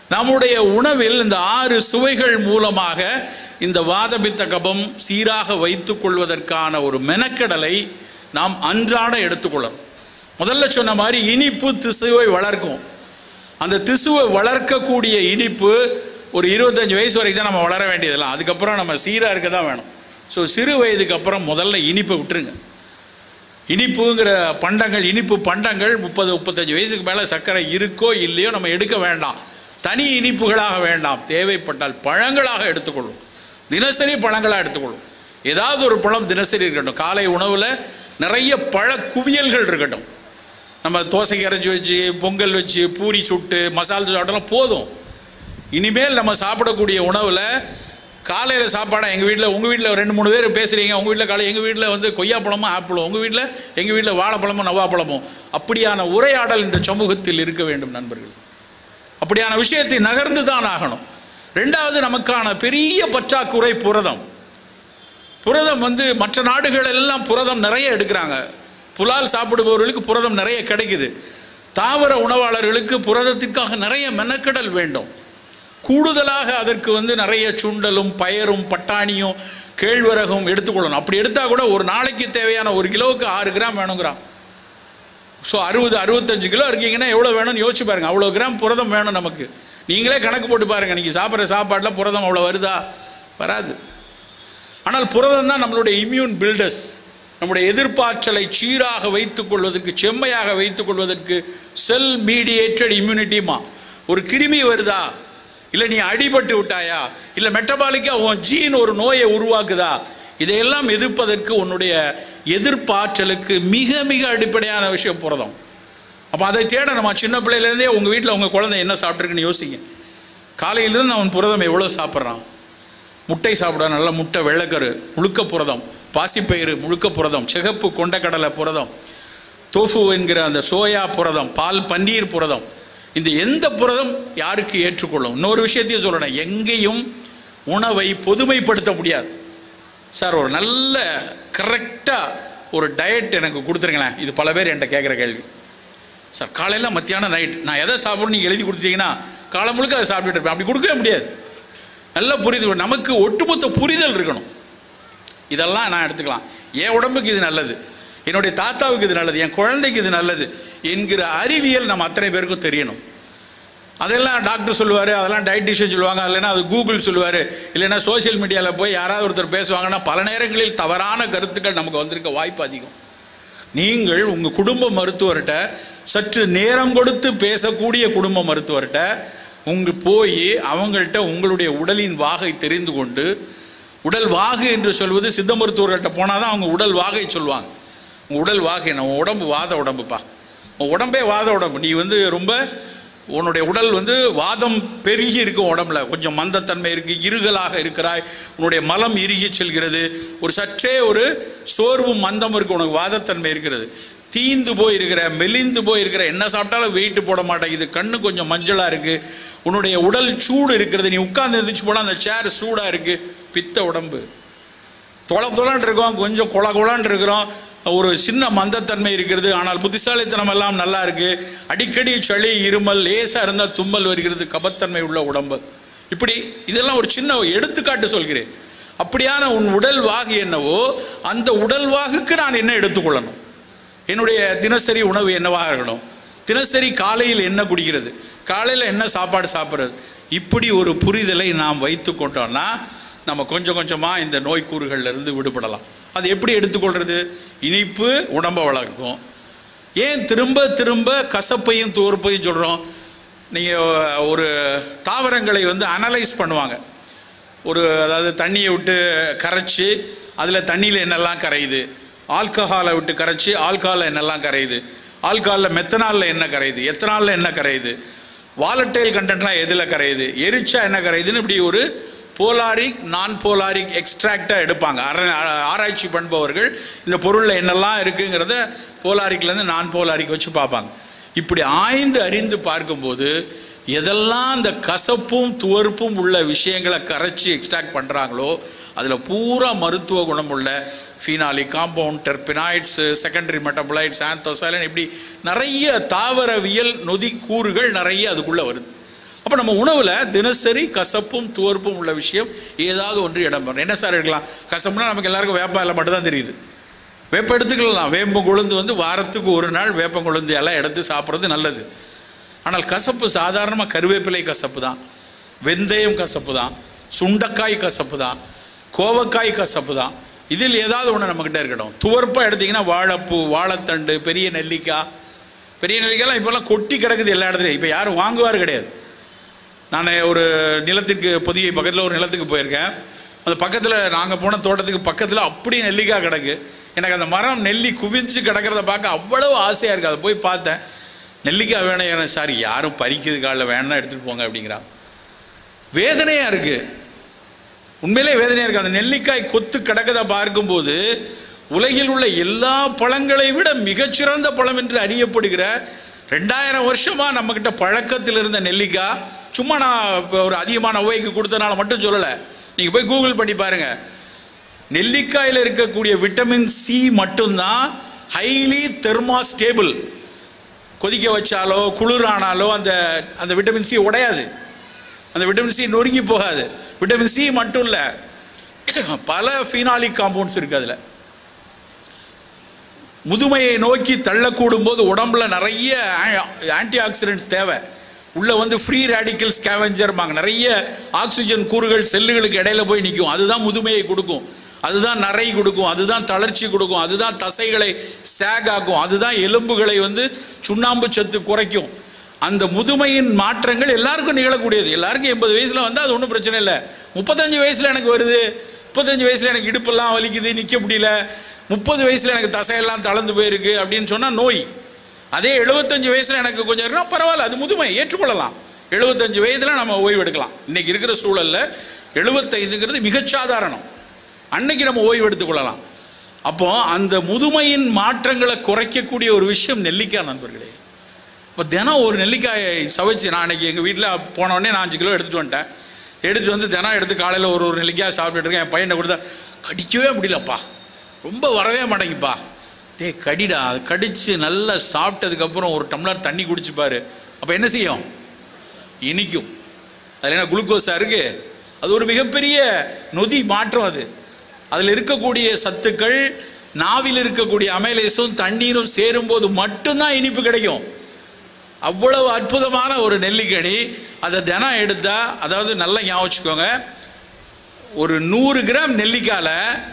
நம்முடைய உணவில் இந்த 6 சுவைகள் மூலமாக இந்த வாதபித்த கபம் சீராக வைத்துக் கொள்வதற்கான ஒரு மெனக்கடலை நாம் அன்றாட எடுத்துக்கொள்ளணும். முதல்ல சொன்ன மாதிரி இனிப்பு திசுவை வளர்க்கும். அந்த திசுவை வளர்க்கக்கூடிய இனிப்பு ஒரு 25 வயசு வரைக்கும் தான் நம்ம வளர வேண்டியதெல்லாம். அதுக்கப்புறம் நம்ம சீராக இருக்க தான் வேணும். ஸோ சிறு வயதுக்கு அப்புறம் முதல்ல இனிப்பை விட்டுருங்க. இனிப்புங்கிற பண்டங்கள், இனிப்பு பண்டங்கள் 30-35 வயசுக்கு மேலே சர்க்கரை இருக்கோ இல்லையோ நம்ம எடுக்க வேண்டாம். தனி இனிப்புகளாக வேண்டாம். தேவைப்பட்டால் பழங்களாக எடுத்துக்கொள்ளும். தினசரி பழங்களாக எடுத்துக்கொள்ளும். ஏதாவது ஒரு பழம் தினசரி இருக்கட்டும். காலை உணவில் நிறைய பழ குவியல்கள் இருக்கட்டும். நம்ம தோசைக்கு அரைச்சி வச்சு, பொங்கல் வச்சு, பூரி சுட்டு, மசாலா சாப்பிட்டலாம் போதும். இனிமேல் நம்ம சாப்பிடக்கூடிய உணவில் காலையில் சாப்பாடாக எங்கள் வீட்டில், உங்கள் வீட்டில் 2-3 பேர் பேசுகிறீங்க. உங்கள் வீட்டில் காலை, எங்கள் வீட்டில் வந்து கொய்யாப்பழமும் ஆப்பிளும், உங்கள் வீட்டில் எங்கள் வீட்டில் வாழைப்பழமும் நவாப்பழமும். அப்படியான உரையாடல் இந்த சமூகத்தில் இருக்க வேண்டும் நண்பர்கள். அப்படியான விஷயத்தை நகர்ந்து தான் ஆகணும். 2வது, நமக்கான பெரிய பற்றாக்குறை புரதம். புரதம் வந்து மற்ற நாடுகள் எல்லாம் புரதம் நிறைய எடுக்கிறாங்க. புலால் சாப்பிடுபவர்களுக்கு புரதம் நிறைய கிடைக்குது. தாவர உணவாளர்களுக்கு புரதத்திற்காக நிறைய மெனக்கடல் வேண்டும். கூடுதலாக அதற்கு வந்து நிறைய சுண்டலும் பயரும் பட்டாணியும் கேழ்வரகும் எடுத்துக்கொள்ளணும். அப்படி எடுத்தால் கூட ஒரு நாளைக்கு தேவையான 1 கிலோவுக்கு 6 கிராம் வேணுங்கிறான். ஸோ 60-65 கிலோ இருக்கீங்கன்னா எவ்வளோ வேணும்னு யோசிச்சு பாருங்கள். அவ்வளோ கிராம் புரதம் வேணும் நமக்கு. நீங்களே கணக்கு போட்டு பாருங்கள். நீங்கள் சாப்பிட்ற சாப்பாட்டில் புரதம் அவ்வளோ வருதா? வராது. ஆனால் புரதம் தான் நம்மளுடைய இம்யூன் பில்டர்ஸ். நம்முடைய எதிர்ப்பாற்றலை சீராக வைத்துக் கொள்வதற்கு, செம்மையாக வைத்துக் கொள்வதற்கு செல் மீடியேட்டட் இம்யூனிட்டிமா. ஒரு கிருமி வருதா, இல்லை நீ அடிபட்டு விட்டாயா, இல்லை மெட்டபாலிக்காக உன் ஜீன் ஒரு நோயை உருவாக்குதா, இதையெல்லாம் எதிர்ப்பதற்கு உன்னுடைய எதிர்ப்பாற்றலுக்கு மிக மிக அடிப்படையான விஷயம் புரதம். அப்போ அதை தேட நம்ம சின்ன பிள்ளையிலேருந்தே உங்கள் வீட்டில் உங்கள் குழந்தை என்ன சாப்பிட்ருக்குன்னு யோசிங்க. காலையிலேருந்து அவன் புரதம் எவ்வளோ சாப்பிட்றான். முட்டை சாப்பிட நல்ல முட்டை, வெள்ளைக்கரு முழுக்க புரதம், பாசிப்பயிறு முழுக்க புரதம், சிகப்பு கொண்டக்கடலை புரதம், தோஃபு என்கிற அந்த சோயா புரதம், பால் பன்னீர் புரதம். இந்த எந்த புரதம் யாருக்கு ஏற்றுக்கொள்ளும்? இன்னொரு விஷயத்தையும் சொல்லணும். எங்கேயும் உணவை பொதுமைப்படுத்த முடியாது. சார் ஒரு நல்ல கரெக்டாக ஒரு டயட் எனக்கு கொடுத்துருங்களேன். இது பல பேர் என்கிட்ட கேட்குற கேள்வி. சார் காலையில் மத்தியானம் நைட் நான் எதை சாப்பிடணும் நீங்கள் எழுதி கொடுத்துட்டீங்கன்னா காலம் முழுக்க அதை சாப்பிட்டுட்டு இருப்பேன். அப்படி கொடுக்கவே முடியாது. நல்ல புரிதல், நமக்கு ஒட்டுமொத்த புரிதல் இருக்கணும். இதெல்லாம் நான் எடுத்துக்கலாம். என் உடம்புக்கு இது நல்லது, என்னுடைய தாத்தாவுக்கு இது நல்லது, என் குழந்தைக்கு இது நல்லது என்கிற அறிவியல் நம்ம அத்தனை பேருக்கும் தெரியணும். அதெல்லாம் டாக்டர் சொல்லுவார், அதெல்லாம் டயட்டிஷியன் சொல்லுவாங்க, இல்லைன்னா அது கூகுள் சொல்லுவார், இல்லைன்னா சோசியல் மீடியாவில் போய் யாராவது ஒருத்தர் பேசுவாங்கன்னா பல நேரங்களில் தவறான கருத்துக்கள் நமக்கு வந்திருக்க வாய்ப்பு அதிகம். நீங்கள் உங்கள் குடும்ப மருத்துவர்கிட்ட, சற்று நேரம் கொடுத்து பேசக்கூடிய குடும்ப மருத்துவர்கிட்ட போய் அவங்கள்ட்ட உங்களுடைய உடலின் வாகை தெரிந்து கொண்டு, உடல் வாகு என்று சொல்வது சித்த மருத்துவர்கிட்ட போனால் தான் அவங்க உடல் வாகை சொல்லுவாங்க. உங்கள் உடல் வாகை, உன் உடம்பு வாத உடம்புப்பா, உன் உடம்பே வாத உடம்பு, நீ வந்து ரொம்ப உன்னுடைய உடல் வந்து வாதம் பெருகி இருக்கும், உடம்புல கொஞ்சம் மந்தத்தன்மை இருக்குது, இருகலாக இருக்கிறாய், உன்னுடைய மலம் இறுகி செல்கிறது, ஒரு சற்றே ஒரு சோர்வு மந்தம் இருக்குது, உனக்கு வாதத்தன்மை இருக்கிறது, தீந்து போயிருக்கிற, மெலிந்து போயிருக்கிற, என்ன சாப்பிட்டாலும் வெயிட்டு போட மாட்டேங்குது, கண்ணு கொஞ்சம் மஞ்சளாக இருக்குது, உன்னுடைய உடல் சூடு இருக்கிறது, நீ உட்கார்ந்து எழுந்திரிச்சு போனால் அந்த சேர் சூடாக இருக்குது, பித்த உடம்பு, தொலைன்னு இருக்கோம், கொஞ்சம் கொலான்னு இருக்கிறோம், ஒரு சின்ன மந்தத்தன்மை இருக்கிறது, ஆனால் புத்திசாலித்தனம் எல்லாம் நல்லா இருக்குது, அடிக்கடி சளி இருமல், லேசாக இருந்தால் தும்மல் வருகிறது, கபத்தன்மை உள்ள உடம்பு. இப்படி இதெல்லாம் ஒரு சின்ன எடுத்துக்காட்டு சொல்கிறேன். அப்படியான உன் உடல் வாகு என்னவோ அந்த உடல் வாகுக்கு நான் என்ன எடுத்துக்கொள்ளணும், என்னுடைய தினசரி உணவு என்னவாக இருக்கணும், தினசரி காலையில் என்ன குடிக்கிறது, காலையில் என்ன சாப்பாடு சாப்பிட்றது, இப்படி ஒரு புரிதலை நாம் வைத்து கொண்டோம்னா நம்ம கொஞ்சம் கொஞ்சமாக இந்த நோய்க்கூறுகள்லேருந்து விடுபடலாம். அது எப்படி எடுத்துக்கொள்வது? இனிப்பு உடம்பை வளர்க்கும். ஏன் திரும்ப திரும்ப கசப்பையும் துவர்ப்பையும் சொல்கிறோம்? நீங்கள் ஒரு தாவரங்களை வந்து அனலைஸ் பண்ணுவாங்க. அதாவது தண்ணியை விட்டு கரைச்சி அதில் தண்ணியில் என்னெல்லாம் கரையுது, ஆல்கஹாலை விட்டு கரைச்சி ஆல்கஹாலில் என்னெல்லாம் கரையுது, ஆல்கஹாலில் மெத்தனாலில் என்ன கரையுது, எத்தனாலில் என்ன கரையுது, வாலட்டைல் கண்டென்ட்லாம் எதில் கரையுது, எரிச்சா என்ன கரையுதுன்னு இப்படி ஒரு போலாரிக் நான் போலாரிக் எக்ஸ்ட்ராக்டாக எடுப்பாங்க. ஆராய்ச்சி பண்ணுபவர்கள் இந்த பொருளில் என்னெல்லாம் இருக்குங்கிறத போலாரிக்லேருந்து நான் போலாரிக் வச்சு பார்ப்பாங்க. இப்படி ஆய்ந்து அறிந்து பார்க்கும்போது எதெல்லாம் அந்த கசப்பும் துவர்ப்பும் உள்ள விஷயங்களை கரைச்சி எக்ஸ்ட்ராக்ட் பண்ணுறாங்களோ அதில் பூரா மருத்துவ குணம் உள்ள phenolic compound, terpenoids, secondary metabolites, anthocyanin, இப்படி நிறைய தாவரவியல் நொதி கூறுகள் நிறைய அதுக்குள்ளே வருது. அப்போ நம்ம உணவில் தினசரி கசப்பும் துவர்ப்பும் உள்ள விஷயம் ஏதாவது ஒன்று இடம்பெறும். என்ன சார் எடுக்கலாம்? கசப்புனா நமக்கு எல்லாருக்கும் வேப்ப இலை மட்டும்தான் தெரியுது. வேப்ப எடுத்துக்கலாம். வேப்பங்குழுந்து வாரத்துக்கு ஒரு நாள் வேப்பங்குழுந்து எல்லாம் எடுத்து சாப்பிட்றது நல்லது. ஆனால் கசப்பு சாதாரணமாக கருவேப்பிலை கசப்பு தான், வெந்தயம் கசப்பு தான், சுண்டைக்காய் கசப்பு தான், கோவக்காய் கசப்பு தான். இதில் ஏதாவது ஒன்று நம்மக்கிட்ட இருக்கட்டும். துவர்ப்பாக எடுத்திங்கன்னா வாழைப்பூ, வாழைத்தண்டு, பெரிய நெல்லிக்காய்லாம் இப்போல்லாம் கொட்டி கிடக்குது எல்லா இடத்துலையும். இப்போ யாரும் வாங்குவார் கிடையாது. நான் ஒரு நிலத்துக்கு பொதிகை பக்கத்தில் ஒரு நிலத்துக்கு போயிருக்கேன். அந்த பக்கத்தில் நாங்கள் போன தோட்டத்துக்கு பக்கத்தில் அப்படி நெல்லிக்காய் கிடக்கு. எனக்கு அந்த மரம் நெல்லி குவிஞ்சு கிடக்கிறத பார்க்க அவ்வளவு ஆசையாக இருக்குது. அதை போய் பார்த்தேன். நெல்லிக்காய் வேணும் சார், யாரும் பறிக்கிறது காலில் வேணும்னா எடுத்துகிட்டு போங்க அப்படிங்கிறான். வேதனையாக இருக்குது, உண்மையிலே வேதனையாக இருக்குது. அந்த நெல்லிக்காய் கொத்து கிடக்கதை பார்க்கும்போது உலகில் உள்ள எல்லா பழங்களை விட மிகச்சிறந்த பழம் என்று அறியப்படுகிற 2000 வருஷமாக நம்மக்கிட்ட பழக்கத்தில் இருந்த நெல்லிக்காய், சும்மா நான் இப்போ ஒரு அதிகமான ஒவைக்கு கொடுத்தனால மட்டும் சொல்லலை. நீங்கள் போய் கூகுள் பண்ணி பாருங்கள். நெல்லிக்காயில் இருக்கக்கூடிய விட்டமின் சி மட்டும்தான் ஹைலி தெர்மாஸ்டேபிள். கொதிக்க வச்சாலோ குளிரானாலோ அந்த அந்த விட்டமின் சி உடையாது, அந்த விட்டமின் சி நொறுங்கி போகாது. விட்டமின் சி மட்டும் இல்லை, பல ஃபீனாலிக் காம்பவுண்ட்ஸ் இருக்குது அதில். முதுமையை நோக்கி தள்ளக்கூடும் போது உடம்புல நிறைய ஆன்டி ஆக்சிடென்ட்ஸ் தேவை. உள்ளே ஃப்ரீ ரேடிக்கல் ஸ்கேவெஞ்சர்பாங்க. நிறைய ஆக்சிஜன் கூறுகள் செல்லுகளுக்கு இடையில போய் நிற்கும். அதுதான் முதுமையை கொடுக்கும், அதுதான் நரை கொடுக்கும், அதுதான் தளர்ச்சி கொடுக்கும், அதுதான் தசைகளை சேக் ஆக்கும், அதுதான் எலும்புகளை சுண்ணாம்பு சத்து குறைக்கும். அந்த முதுமையின் மாற்றங்கள் எல்லாருக்கும் நிகழக்கூடியது. எல்லாருக்கும் 80 வயசில் வந்தால் அது ஒன்றும் பிரச்சனை இல்லை. 35 வயசில் எனக்கு வருது, 35 வயசில் எனக்கு இடுப்பெல்லாம் வலிக்குது, நிற்க முடியல, 30 வயசில் எனக்கு தசையெல்லாம் தளர்ந்து போயிருக்கு அப்படின்னு சொன்னால் நோய். அதே 75 வயசில் எனக்கு கொஞ்சம் இருக்குன்னா பரவாயில்ல, அது முதுமை, ஏற்றுக்கொள்ளலாம். 75 வயதில் நம்ம ஓய்வு எடுக்கலாம். இன்றைக்கி இருக்கிற சூழலில் 75ங்கிறது மிகச்சாதாரணம். அன்னைக்கு நம்ம ஓய்வு எடுத்துக்கொள்ளலாம். அப்போது அந்த முதுமையின் மாற்றங்களை குறைக்கக்கூடிய ஒரு விஷயம் நெல்லிக்காய் நண்பர்களே. இப்போ தினம் ஒரு நெல்லிக்காயை சவைச்சு, நான் அன்றைக்கி எங்கள் வீட்டில் போனோடனே நான் 5 கிலோ எடுத்துகிட்டு வந்துட்டேன். எடுத்துகிட்டு தினம் எடுத்து காலையில் ஒரு நெல்லிக்காய் சாப்பிட்டுட்டு இருக்கேன். என் பையனை கொடுத்தா கடிக்கவே முடியலப்பா, ரொம்ப வரவே மாட்டேங்குப்பா. டே கடிடா, அது கடித்து நல்லா சாப்பிட்டதுக்கப்புறம் ஒரு டம்ளர் தண்ணி குடிச்சுப்பார். அப்போ என்ன செய்யும்? இனிக்கும். அதில் என்ன குளுக்கோஸாக இருக்குது? அது ஒரு மிகப்பெரிய நொதி மாற்றம். அதில் இருக்கக்கூடிய சத்துக்கள், நாவில் இருக்கக்கூடிய அமைலேசும் தண்ணீரும் சேரும்போது மட்டும்தான் இனிப்பு கிடைக்கும். அவ்வளவு அற்புதமான ஒரு நெல்லிக்கனி. அதை தினம் எடுத்தால், அதாவது நல்லா ஞாபகம் வச்சுக்கோங்க, ஒரு 100 கிராம் நெல்லிக்காயில்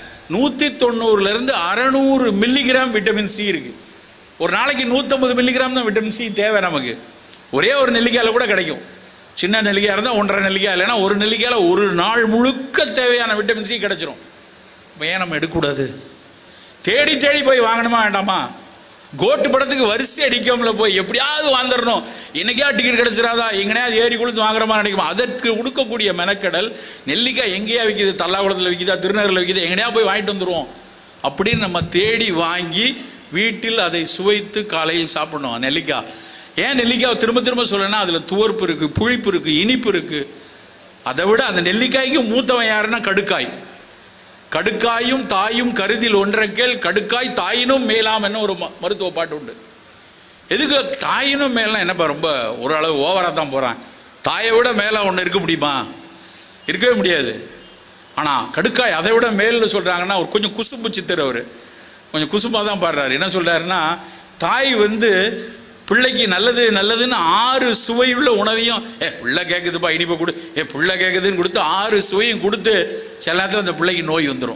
190லேருந்து 600 மில்லிகிராம் விட்டமின் சி இருக்குது. ஒரு நாளைக்கு 150 மில்லிகிராம் தான் விட்டமின் சி தேவை நமக்கு. ஒரே ஒரு நெல்லிக்காயில் கூட கிடைக்கும். சின்ன நெல்லிக்காய் இருந்தால் 1.5 நெல்லிக்காய், இல்லைன்னா ஒரு நெல்லிக்காயில் ஒரு நாள் முழுக்க தேவையான விட்டமின் சி கிடச்சிரும். இப்போ ஏன் நம்ம எடுக்கக்கூடாது? தேடி தேடி போய் வாங்கணுமா வேண்டாமா? கோட்டு படத்துக்கு வரிசை அடிக்காமல போய் எப்படியாவது வாங்கிடணும், என்னைக்கா டிக்கெட் கிடச்சிடாதா, எங்கனையாவது ஏறி கொடுத்து வாங்குற மாதிரி நினைக்குமா? அதற்கு கொடுக்கக்கூடிய மெனக்கடல். நெல்லிக்காய் எங்கேயா விற்கிது? தல்லாகுளத்தில் விற்கிதா, திருநகரில் விற்கிது, எங்கனையா போய் வாங்கிட்டு வந்துடுவோம் அப்படின்னு நம்ம தேடி வாங்கி வீட்டில் அதை சுவைத்து காலையில் சாப்பிடணும். நெல்லிக்காய் ஏன் நெல்லிக்காய் திரும்ப திரும்ப சொல்லணும்னா, அதில் துவர்ப்பு இருக்குது, புளிப்பு இருக்குது, இனிப்பு இருக்குது. அதை விட அந்த நெல்லிக்காய்க்கு மூத்தவன் யாருன்னா கடுக்காய். கடுக்காயும் தாயும் கருதில் ஒன்றக்கேள், கடுக்காய் தாயினும் மேலாம் என்ன ஒரு மருத்துவ பாட்டு உண்டு. எதுக்கு தாயினும் மேலாம்? என்னப்பா ரொம்ப ஓரளவு ஓவராக தான் போகிறான். தாயை விட மேலே ஒன்று இருக்க முடியுமா? இருக்கவே முடியாது. ஆனால் கடுக்காய் அதை விட மேல்னு சொல்கிறாங்கன்னா, ஒரு கொஞ்சம் குசும்பு சித்தர், அவர் கொஞ்சம் குசும்பாக தான் பாடுறாரு. என்ன சொல்கிறாருன்னா, தாய் பிள்ளைக்கு நல்லது நல்லதுன்னு 6 சுவையுள்ள உணவையும், பிள்ளை கேட்குதுப்பா இனிப்பை கொடு, பிள்ளை கேட்குதுன்னு கொடுத்து 6 சுவையும் கொடுத்து சில நேரத்தில் அந்த பிள்ளைக்கு நோய் வந்துடும்.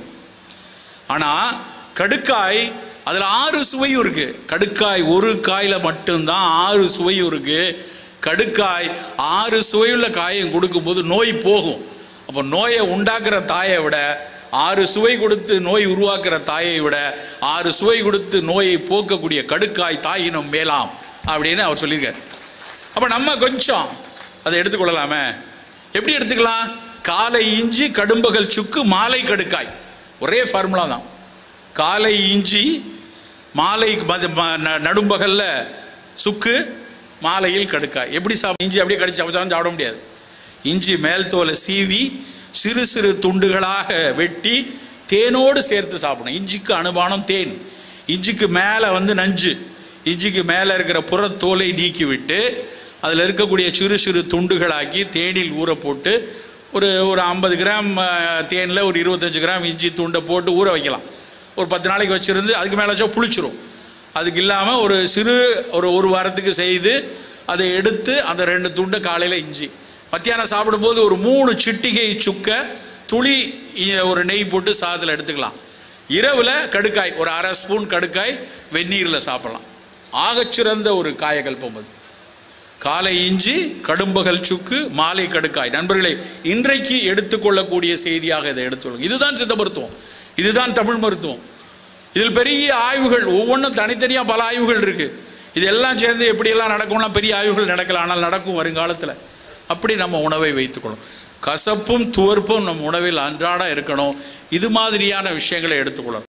ஆனால் கடுக்காய் அதில் 6 சுவையும் இருக்குது. கடுக்காய் ஒரு காயில் மட்டும்தான் 6 சுவையும் இருக்குது. கடுக்காய் 6 சுவையுள்ள காயும் கொடுக்கும்போது நோய் போகும். அப்போ நோயை உண்டாக்குற தாயை விட, 6 சுவை கொடுத்து நோய் உருவாக்குற தாயை விட 6 சுவை கொடுத்து நோயை போக்கக்கூடிய கடுக்காய் தாயினும் மேலாம் அப்படின்னு அவர் சொல்லியிருக்கார். அப்போ நம்ம கொஞ்சம் அதை எடுத்துக்கொள்ளலாமே. எப்படி எடுத்துக்கலாம்? காலை இஞ்சி, கடும்பகல் சுக்கு, மாலை கடுக்காய். ஒரே ஃபார்முலா தான். காலை இஞ்சி, மாலை நடும்பகல்ல சுக்கு, மாலையில் கடுக்காய். எப்படி இஞ்சி அப்படியே கடிச்சு சாப்பிட முடியாது. இஞ்சி மேல் தோலை சீவி சிறு சிறு துண்டுகளாக வெட்டி தேனோடு சேர்த்து சாப்பிடணும். இஞ்சிக்கு அனுபானம் தேன். இஞ்சிக்கு மேலே நஞ்சு. இஞ்சிக்கு மேலே இருக்கிற புறத்தோலை நீக்கி விட்டு அதில் இருக்கக்கூடிய சிறு சிறு துண்டுகளாக்கி தேனில் ஊற போட்டு ஒரு 50 கிராம் தேனில் ஒரு 25 கிராம் இஞ்சி துண்டை போட்டு ஊற வைக்கலாம். ஒரு 10 நாளைக்கு வச்சுருந்து அதுக்கு மேலே வச்சா புளிச்சிரும். அதுக்கு இல்லாமல் ஒரு வாரத்துக்கு செய்து அதை எடுத்து அந்த 2 துண்டை காலையில் இஞ்சி, மத்தியானம் சாப்பிடும்போது ஒரு 3 சிட்டிகை சுக்க துளி ஒரு நெய் போட்டு சாதத்தில் எடுத்துக்கலாம். இரவில் கடுக்காய் ஒரு 1/2 ஸ்பூன் கடுக்காய் வெந்நீரில் சாப்பிடலாம். ஆகச்சிறந்த ஒரு காயகல்பம் அது. காலை இஞ்சி, கடும்பகல் சுக்கு, மாலை கடுக்காய். நண்பர்களே, இன்றைக்கு எடுத்துக்கொள்ளக்கூடிய செய்தியாக இதை எடுத்துக்கொள்ளும். இதுதான் சித்த மருத்துவம், இதுதான் தமிழ் மருத்துவம். இதில் பெரிய ஆய்வுகள், ஒவ்வொன்றும் தனித்தனியாக பல ஆய்வுகள் இருக்குது. இதெல்லாம் சேர்ந்து எப்படியெல்லாம் நடக்கும்னா பெரிய ஆய்வுகள் நடக்கலாம், ஆனால் நடக்கும் வருங்காலத்தில். அப்படி நம்ம உணவை வைத்துக்கொள்ளும். கசப்பும் துவர்ப்பும் நம் உணவில் அன்றாட இருக்கணும். இது மாதிரியான விஷயங்களை எடுத்துக்கொள்ளணும்.